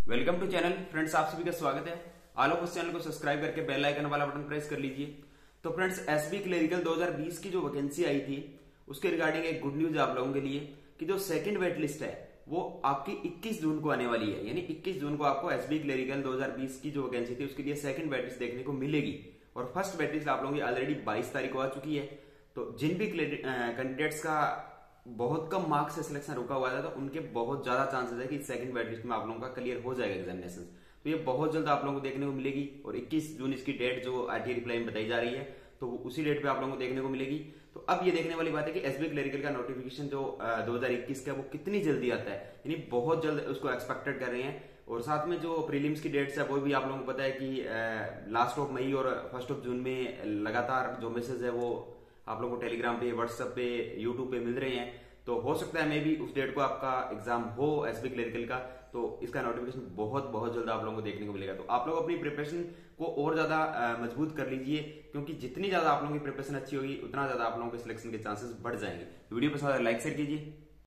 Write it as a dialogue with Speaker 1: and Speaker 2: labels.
Speaker 1: Welcome to channel friends, आप सभी का स्वागत है। ऑल ऑफ उस चैनल को सब्सक्राइब करके बेल आइकन वाला बटन प्रेस कर लीजिए। तो फ्रेंड्स, एसबी क्लेरिकल 2020 की जो वैकेंसी आई थी उसके रिगार्डिंग एक गुड न्यूज आप लोगों के लिए कि जो सेकंड वेट लिस्ट है वो आपकी 21 जून को आने वाली है। यानी 21 जून को आपको एसबी क्लेरिकल 2020 की जो वैकेंसी थी उसके लिए सेकंड वेट लिस्ट देखने को मिलेगी। और फर्स्ट वेट लिस्ट आप लोगों की ऑलरेडी 22 तारीख को आ चुकी है। तो जिन भी कैंडिडेट्स का बहुत कम मार्क्स से सिलेक्शन रुका हुआ था तो उनके बहुत ज्यादा चांसेस है कि सेकंड वेट लिस्ट में आप लोगों का क्लियर हो जाएगा एग्जामिनेशन। तो ये बहुत जल्द आप लोगों को देखने को मिलेगी और 21 जून इसकी डेट जो आरटीए रिप्लाई में बताई जा रही है तो उसी डेट पे आप लोगों को देखने को मिलेगी। तो अब ये देखने वाली बात है कि एसबी क्लेरिकल का नोटिफिकेशन जो 2021 का वो कितनी जल्दी आता है। यानी बहुत जल्द उसको एक्सपेक्टेड कर रहे हैं। और साथ में जो प्रीलिम्स की डेट्स है वो भी आप लोगों को पता है कि लास्ट ऑफ मई और फर्स्ट ऑफ जून में लगातार जो मैसेज है वो आप लोगों को टेलीग्राम पे, व्हाट्सएप पे, यूट्यूब पे मिल रहे हैं। तो हो सकता है मे भी उस डेट को आपका एग्जाम हो एसबी क्लेरिकल का, तो इसका नोटिफिकेशन बहुत जल्द आप लोगों को देखने को मिलेगा। तो आप लोग अपनी प्रिपरेशन को और ज्यादा मजबूत कर लीजिए, क्योंकि जितनी ज्यादा आप लोगों की प्रिपरेशन अच्छी होगी उतना ज्यादा आप लोगों के सिलेक्शन के चांसेस बढ़ जाएंगे। वीडियो पसंद आए लाइक शेयर कीजिए।